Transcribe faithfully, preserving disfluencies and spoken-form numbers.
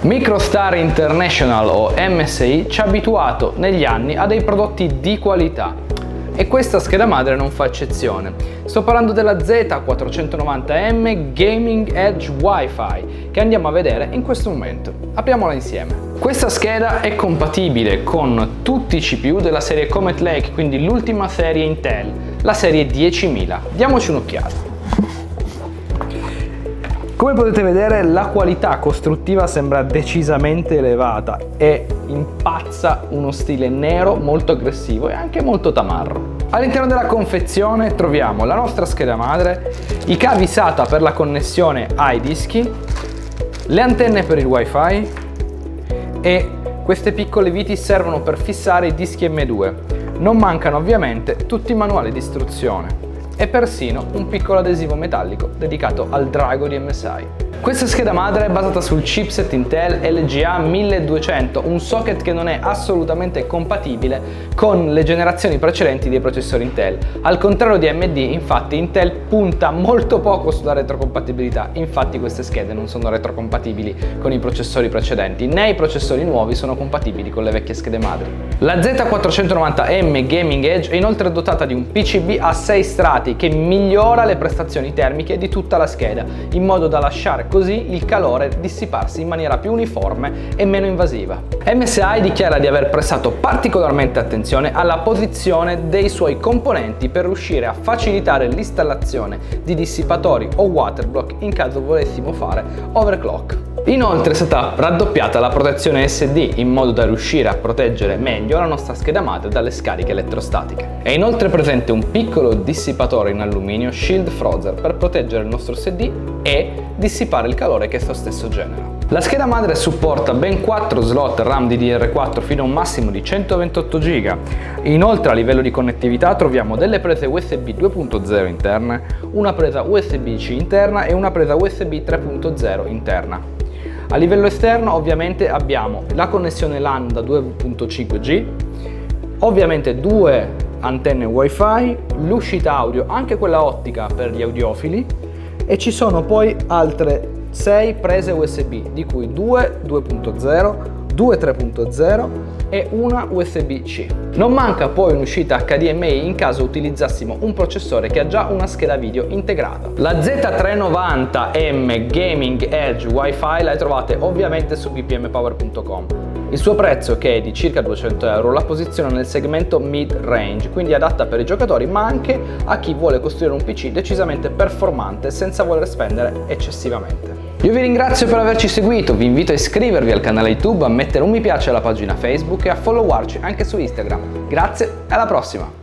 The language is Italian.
Microstar International o M S I ci ha abituato negli anni a dei prodotti di qualità e questa scheda madre non fa eccezione. Sto parlando della Z quattrocentonovanta M Gaming Edge Wi-Fi che andiamo a vedere in questo momento. Apriamola insieme. Questa scheda è compatibile con tutti i C P U della serie Comet Lake, quindi l'ultima serie Intel, la serie diecimila. Diamoci un'occhiata. Come potete vedere, la qualità costruttiva sembra decisamente elevata e impazza uno stile nero molto aggressivo e anche molto tamarro. All'interno della confezione troviamo la nostra scheda madre, i cavi SATA per la connessione ai dischi, le antenne per il Wi-Fi e queste piccole viti servono per fissare i dischi M due. Non mancano ovviamente tutti i manuali di istruzione e persino un piccolo adesivo metallico dedicato al drago di M S I. Questa scheda madre è basata sul chipset Intel L G A milleduecento, un socket che non è assolutamente compatibile con le generazioni precedenti dei processori Intel. Al contrario di A M D, infatti, Intel punta molto poco sulla retrocompatibilità, infatti queste schede non sono retrocompatibili con i processori precedenti, né i processori nuovi sono compatibili con le vecchie schede madri. La Z quattrocentonovanta M Gaming Edge è inoltre dotata di un P C B a sei strati che migliora le prestazioni termiche di tutta la scheda, in modo da lasciare così il calore dissiparsi in maniera più uniforme e meno invasiva. M S I dichiara di aver prestato particolarmente attenzione alla posizione dei suoi componenti per riuscire a facilitare l'installazione di dissipatori o water block in caso volessimo fare overclock. Inoltre è stata raddoppiata la protezione S D in modo da riuscire a proteggere meglio la nostra scheda madre dalle scariche elettrostatiche. È inoltre presente un piccolo dissipatore in alluminio Shield Frozer per proteggere il nostro S D e dissipare il calore che esso stesso genera. La scheda madre supporta ben quattro slot RAM D D R quattro fino a un massimo di centoventotto giga. Inoltre a livello di connettività troviamo delle prese U S B due punto zero interne, una presa U S B C interna e una presa U S B tre punto zero interna. A livello esterno ovviamente abbiamo la connessione LAN da due punto cinque G, ovviamente due antenne Wi-Fi, l'uscita audio, anche quella ottica per gli audiofili, e ci sono poi altre sei prese U S B, di cui due due punto zero, due tre punto zero e una U S B C. Non manca poi un'uscita H D M I in caso utilizzassimo un processore che ha già una scheda video integrata. La Z trecentonovanta M Gaming Edge Wi-Fi la trovate ovviamente su b p m power punto com. Il suo prezzo, che è di circa duecento euro, la posiziona nel segmento mid-range, quindi adatta per i giocatori ma anche a chi vuole costruire un P C decisamente performante senza voler spendere eccessivamente. Io vi ringrazio per averci seguito, vi invito a iscrivervi al canale YouTube, a mettere un mi piace alla pagina Facebook e a followarci anche su Instagram. Grazie e alla prossima!